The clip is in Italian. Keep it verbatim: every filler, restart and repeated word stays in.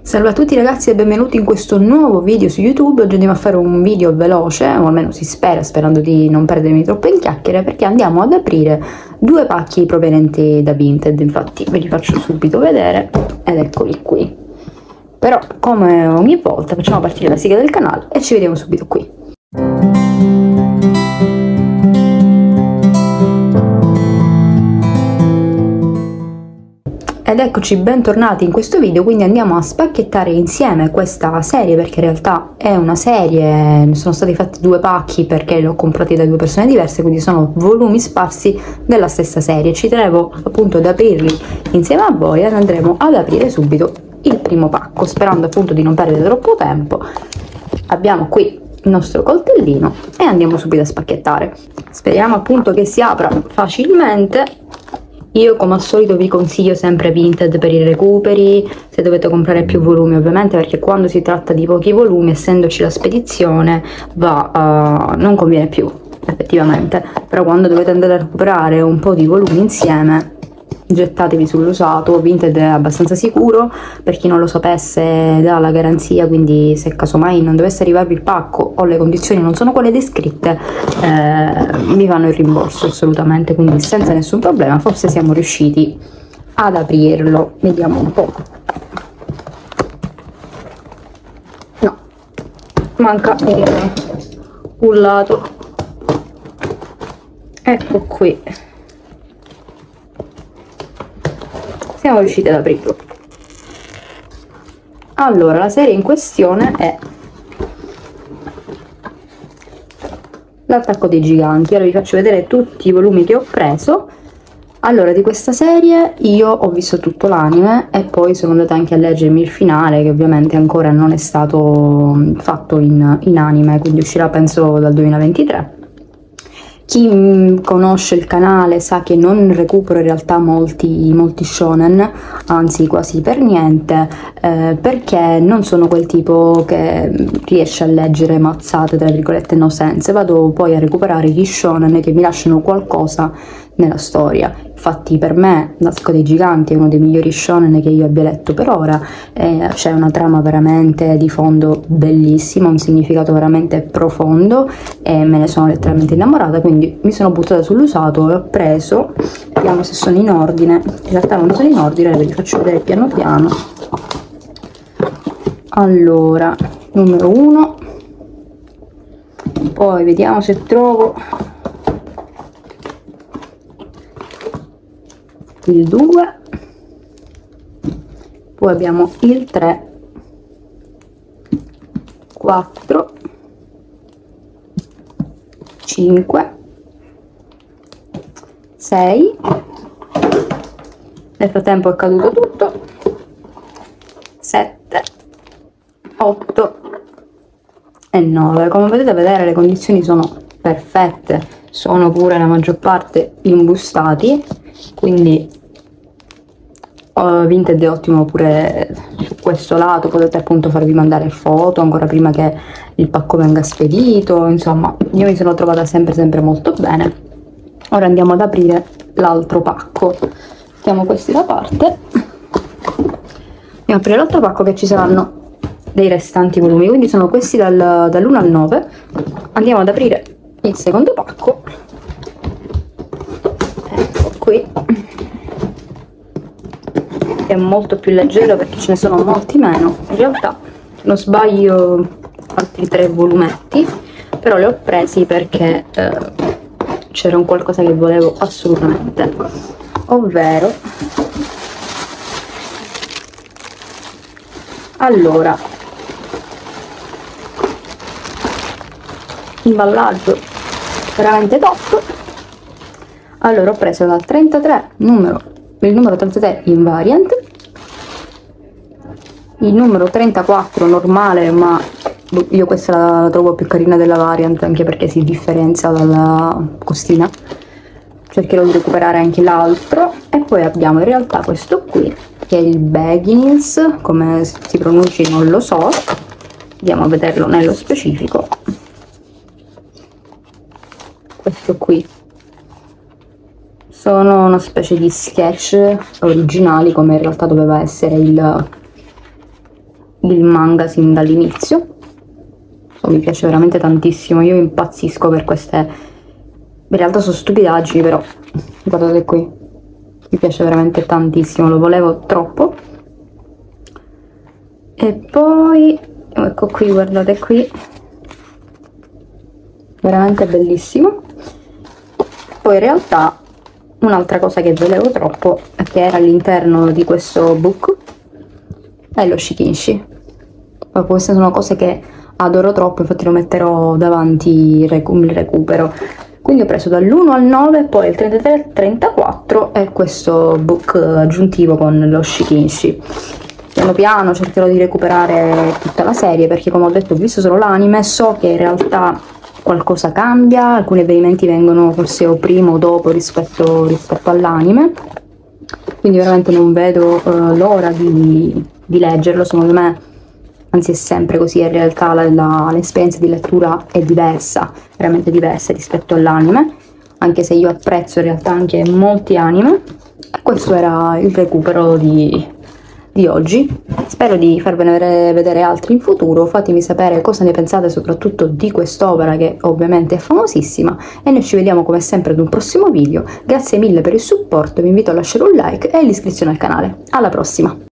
Salve a tutti ragazzi e benvenuti in questo nuovo video su YouTube. Oggi andiamo a fare un video veloce, o almeno si spera, sperando di non perdermi troppo in chiacchiere, perché andiamo ad aprire due pacchi provenienti da Vinted. Infatti ve li faccio subito vedere ed eccoli qui. Però come ogni volta facciamo partire la sigla del canale e ci vediamo subito qui. Ed eccoci bentornati in questo video. Quindi andiamo a spacchettare insieme questa serie, perché in realtà è una serie, sono stati fatti due pacchi perché li ho comprati da due persone diverse, quindi sono volumi sparsi della stessa serie. Ci tenevo appunto ad aprirli insieme a voi ed andremo ad aprire subito il primo pacco, sperando appunto di non perdere troppo tempo. Abbiamo qui il nostro coltellino e andiamo subito a spacchettare. Speriamo appunto che si apra facilmente. Io come al solito vi consiglio sempre Vinted per i recuperi, se dovete comprare più volumi ovviamente, perché quando si tratta di pochi volumi, essendoci la spedizione, va, uh, non conviene più effettivamente. Però quando dovete andare a recuperare un po' di volumi insieme, gettatevi sull'usato. Vinted è abbastanza sicuro, per chi non lo sapesse dà la garanzia, quindi se casomai non dovesse arrivarvi il pacco o le condizioni non sono quelle descritte, eh, vi fanno il rimborso assolutamente, quindi senza nessun problema. Forse siamo riusciti ad aprirlo, vediamo un po'. No, manca un, un lato, ecco qui. Siamo riusciti ad aprirlo. Allora, la serie in questione è L'attacco dei giganti. Ora vi faccio vedere tutti i volumi che ho preso. Allora, di questa serie io ho visto tutto l'anime e poi sono andata anche a leggermi il finale, che ovviamente ancora non è stato fatto in, in anime, quindi uscirà penso dal duemilaventitré. Chi conosce il canale sa che non recupero in realtà molti, molti shonen, anzi quasi per niente, eh, perché non sono quel tipo che riesce a leggere mazzate, tra virgolette, no sense. Vado poi a recuperare gli shonen che mi lasciano qualcosa nella storia. Infatti per me L'attacco dei giganti è uno dei migliori shonen che io abbia letto per ora. Eh, c'è una trama veramente di fondo bellissima, un significato veramente profondo e me ne sono letteralmente innamorata, quindi mi sono buttata sull'usato e ho preso, vediamo se sono in ordine. In realtà non sono in ordine, ve li faccio vedere piano piano. Allora, numero uno, poi vediamo se trovo il due, poi abbiamo il tre, quattro, cinque, sei, nel frattempo è caduto tutto, sette, otto e nove. Come potete vedere le condizioni sono perfette, sono pure la maggior parte imbustati, quindi uh, Vinted è ottimo pure su questo lato. Potete appunto farvi mandare foto ancora prima che il pacco venga spedito. Insomma, io mi sono trovata sempre sempre molto bene. Ora andiamo ad aprire l'altro pacco, mettiamo questi da parte, andiamo ad aprire l'altro pacco, che ci saranno dei restanti volumi, quindi sono questi dal, dall'uno al nove. Andiamo ad aprire il secondo pacco, ecco qui, è molto più leggero perché ce ne sono molti meno. In realtà non sbaglio altri tre volumetti, però li ho presi perché eh, c'era un qualcosa che volevo assolutamente, ovvero, allora, imballaggio veramente top. Allora, ho preso dal trentatré numero, il numero trentatré Invariant, il numero trentaquattro normale, ma io questa la, la trovo più carina della Variant, anche perché si differenzia dalla costina. Cercherò di recuperare anche l'altro. E poi abbiamo in realtà questo qui, che è il Beginnings, come si pronunci non lo so, andiamo a vederlo nello specifico. Questo qui sono una specie di sketch originali, come in realtà doveva essere il il manga sin dall'inizio. Oh, mi piace veramente tantissimo, io impazzisco per queste, in realtà sono stupidaggini, però guardate qui, mi piace veramente tantissimo, lo volevo troppo. E poi ecco qui, guardate qui, veramente bellissimo. Poi in realtà un'altra cosa che volevo troppo, che era all'interno di questo book, è lo shikinshi. Poi queste sono cose che adoro troppo, infatti lo metterò davanti il recupero. Quindi ho preso dall'uno al nove, poi il trentatré trentaquattro e questo book aggiuntivo con lo shikinshi. Piano piano cercherò di recuperare tutta la serie, perché come ho detto ho visto solo l'anime, so che in realtà qualcosa cambia, alcuni avvenimenti vengono forse o prima o dopo rispetto, rispetto all'anime, quindi veramente non vedo uh, l'ora di, di leggerlo. Secondo me, anzi è sempre così, in realtà l'esperienza di lettura è diversa, veramente diversa rispetto all'anime, anche se io apprezzo in realtà anche molti anime. Questo era il recupero di, di oggi, spero di farvene vedere altri in futuro. Fatemi sapere cosa ne pensate soprattutto di quest'opera, che ovviamente è famosissima, e noi ci vediamo come sempre ad un prossimo video. Grazie mille per il supporto, vi invito a lasciare un like e l'iscrizione al canale. Alla prossima!